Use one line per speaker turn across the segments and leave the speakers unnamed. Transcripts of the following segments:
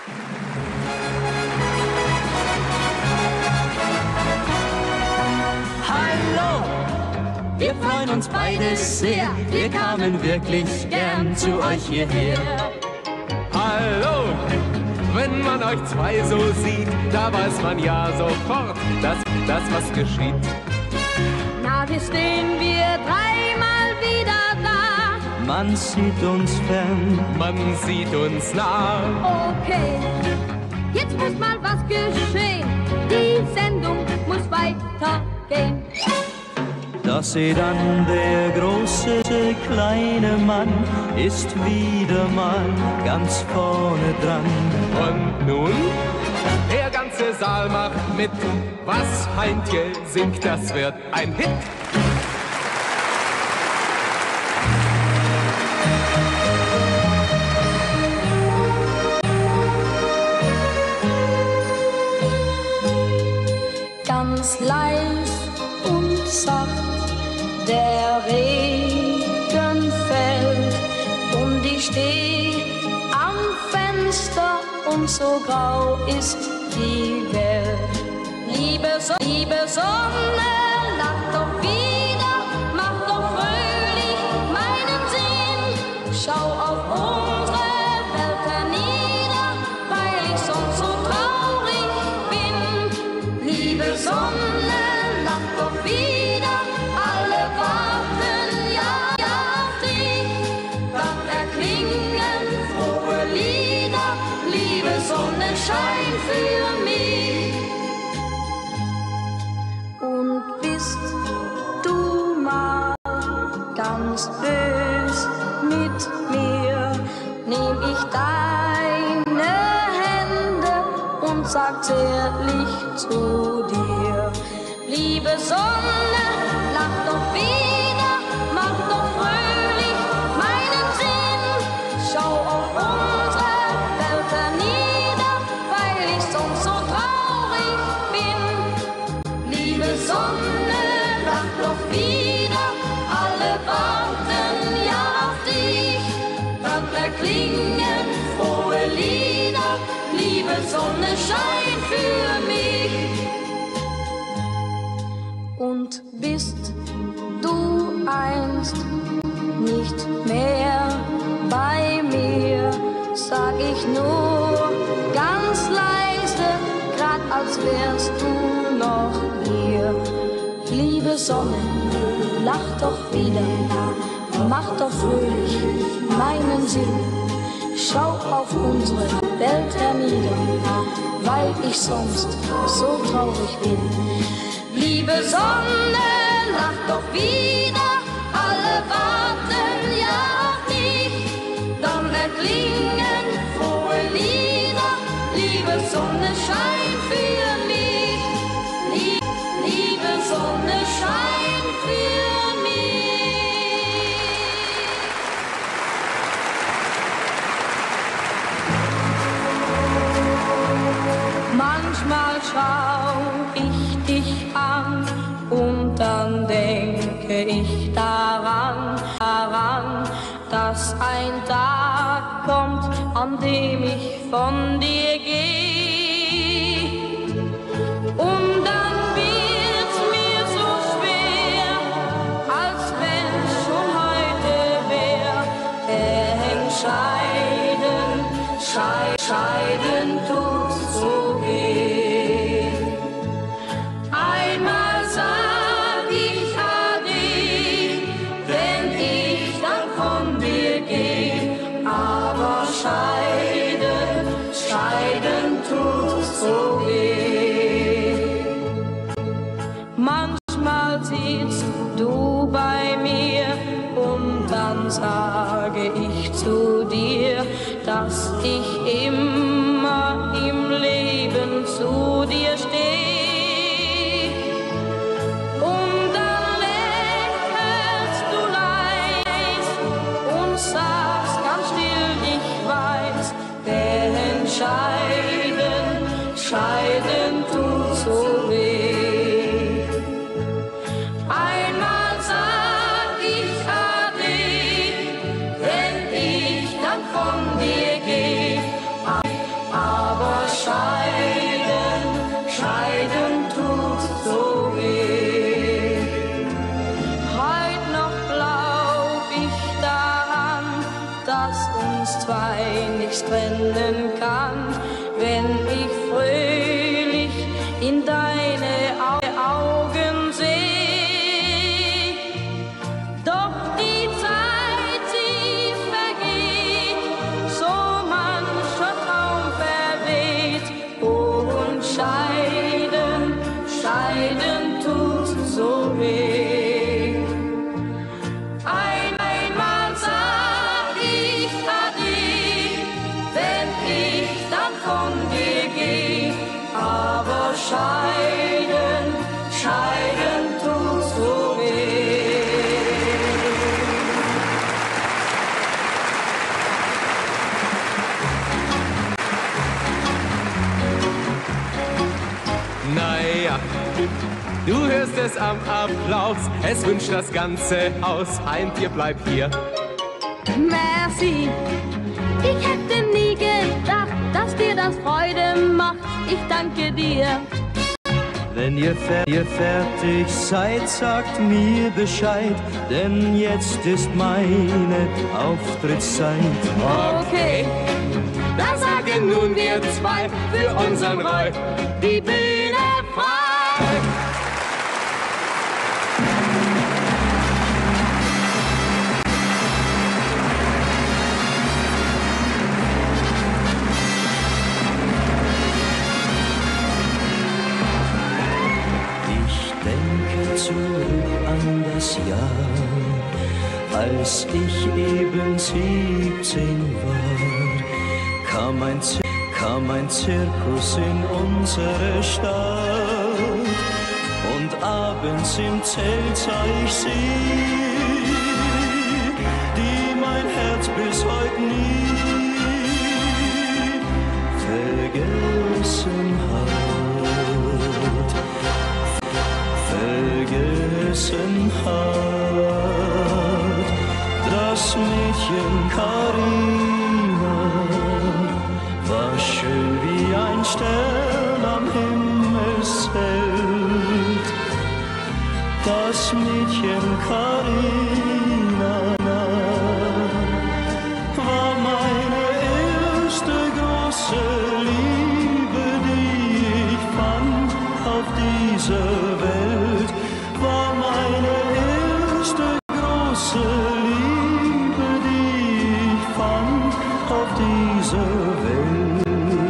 Hallo, wir freuen uns beide sehr, wir kamen wirklich gern zu euch hierher.
Hallo, wenn man euch zwei so sieht, da weiß man ja sofort, dass das was geschieht.
Na, hier stehen wir dreimal wieder da.
Man sieht uns fern,
Man sieht uns nah.
Okay, jetzt muss mal was geschehen. Die Sendung muss weitergehen.
da seht an, der große kleine Mann ist wieder mal ganz vorne dran.
Und nun, der ganze Saal macht mit. Was Heintje singt, das wird ein Hit.
Ganz leis und sacht der Regen fällt und ich steh am Fenster und so grau ist die Welt. Liebe Sonne, lach doch wieder, mach doch fröhlich meinen Sinn. Schau auf unsere Welt hernieder, weil ich sonst so traurig bin. Liebe Sonne, lach doch wieder, alle warten ja auf dich. Dann erklingen frohe Lieder, liebe Sonne, schein für mich. Und bist du mal ganz bös mit mir, nehm ich deine Hände und sag zärtlich zu dir. Liebe Sonne, lach doch wieder, mach doch fröhlich meinen Sinn. Schau auf unsere Welt hernieder, weil ich sonst so traurig bin. Liebe Sonne, lach doch wieder, alle warten ja auf dich. Dann erklingen frohe Lieder, liebe Sonne, schein für mich. Und bist du einst nicht mehr bei mir, sag ich nur ganz leise, grad als wärst du noch hier. Liebe Sonne, lach doch wieder, mach doch fröhlich meinen Sinn. Schau auf unsere Welt hernieder, weil ich sonst so traurig bin. Liebe Sonne, lach doch wieder, alle warten ja auf dich. Dann erklingen frohe Lieder, liebe Sonne, schein für mich. Liebe Sonne, schein für mich. Manchmal schau ich dich an und dann denke ich daran, dass ein Tag kommt, an dem ich von dir gehe. Und dann wird's mir so schwer, als wenn's schon heute wär. Scheiden tut's so weh. Einmal sag ich Ade, wenn ich dann von dir geh. Aber scheiden tut's so weh. Manchmal sitzt du bei mir und dann sage ich zu dir, dass ich immer im Leben zu dir steh. Und dann lächelst du leis und sagst ganz still, ich weiß, denn scheiden tut so weh. Einmal sag ich Ade, wenn ich dann von dir geh. trennen kann, wenn ich fröhlich in deine Augen seh. Doch die Zeit, sie vergeht, so mancher Traum verweht. Oh, und scheiden, scheiden tut so weh. Einmal sag ich Ade, wenn ich dann von dir geh. Aber scheiden, scheiden tut so weh.
Naja, du hörst es am Applaus, es wünscht das ganze Haus. Heintje, bleib hier.
Merci. Ich hätte nie gedacht, dass dir das Freude macht. Ich danke dir.
Wenn ihr fertig seid, sagt mir Bescheid, denn jetzt ist meine Auftrittszeit.
Okay, dann sagen nun wir zwei für unseren Roy die Bühne frei.
Zurück an das Jahr, als ich eben 17 war, kam ein Zirkus in unsere Stadt und abends im Zelt sah ich sie, die mein Herz bis heute nie vergessen hat. Vergessen hat das Mädchen Carina, war schön wie ein Stern am Himmelsfeld. Das Mädchen Carina war meine erste große Liebe, die ich fand auf dieser Welt. War meine erste große Liebe, die ich fand auf dieser Welt.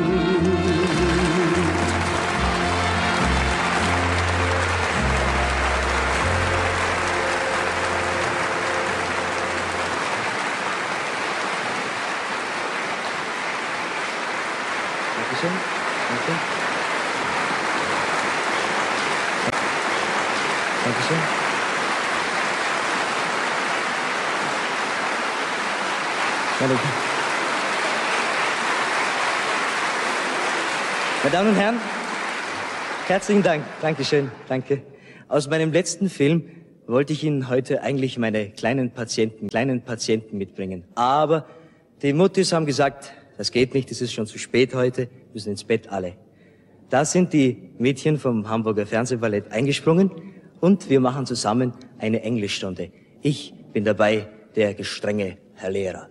Dankeschön. Danke. Dankeschön. Meine Damen und Herren, herzlichen Dank. Dankeschön. Danke. Aus meinem letzten Film wollte ich Ihnen heute eigentlich meine kleinen Patienten mitbringen. Aber die Muttis haben gesagt, das geht nicht, es ist schon zu spät heute, müssen ins Bett alle. Da sind die Mädchen vom Hamburger Fernsehballett eingesprungen und wir machen zusammen eine Englischstunde. Ich bin dabei, der gestrenge Herr Lehrer.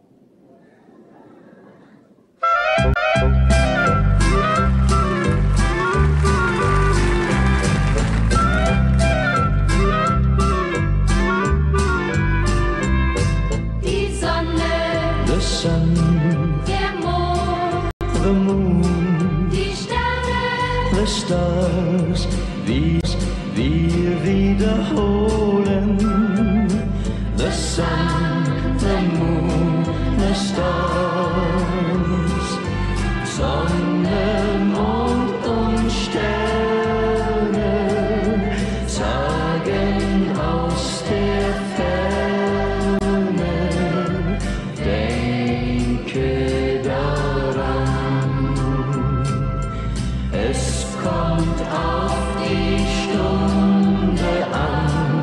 Die Sonne,
The sun,
der Mond,
the moon,
die Sterne,
the stars, wir wiederholen. The sun, the moon, the stars, Sonne, Mond und Sterne sagen aus der Ferne, denke daran, es kommt auf die Stunde an.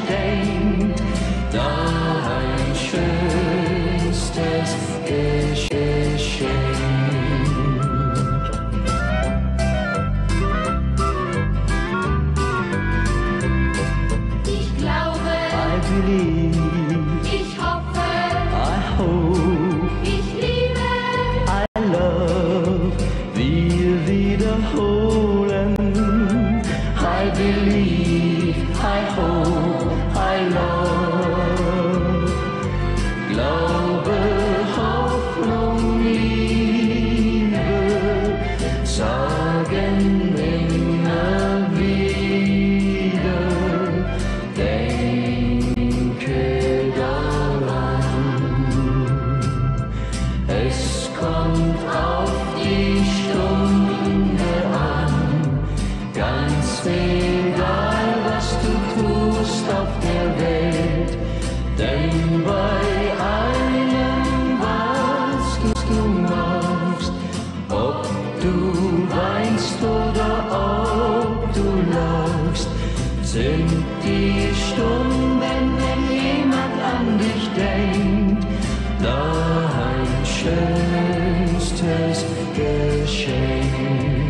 denkt, da ein schönstes Geschenk.
Ich glaube,
I believe,
ich hoffe,
I hope,
ich liebe,
I love, wir wiederholen. I believe, I hope, I love. Glaube, Hoffnung, Liebe, sagen immer wieder, denke daran. Es kommt auf die Stunde an, ganz egal, was du tust auf der Welt, denn bei allem, was du machst, ob du weinst oder ob du lachst, sind die Stunden, wenn jemand an dich denkt, da ein schönstes Geschenk.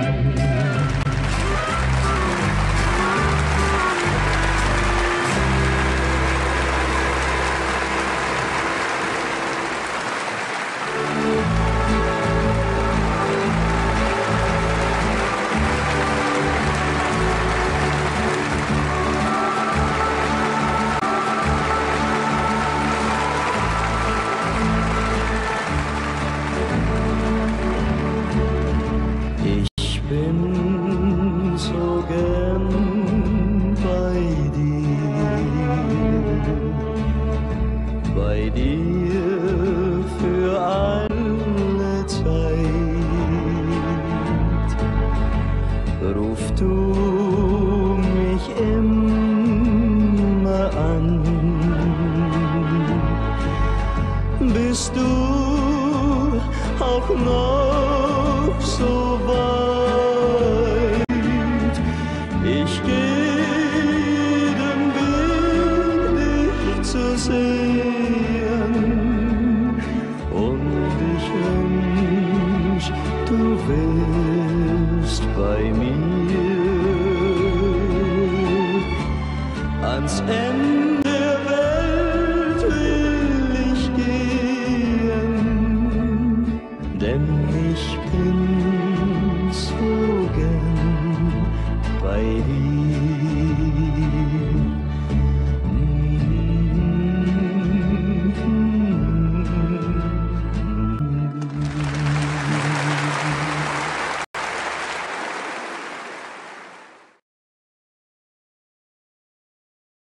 Ich bin so gern bei dir für alle Zeit. Ruf du mich immer an, bist du auch noch so weit. Ich gehe den Weg, dich zu sehen, und ich wünsch, du wärst bei mir. Ans Ende der Welt will ich gehen, denn ich bin so gern bei dir.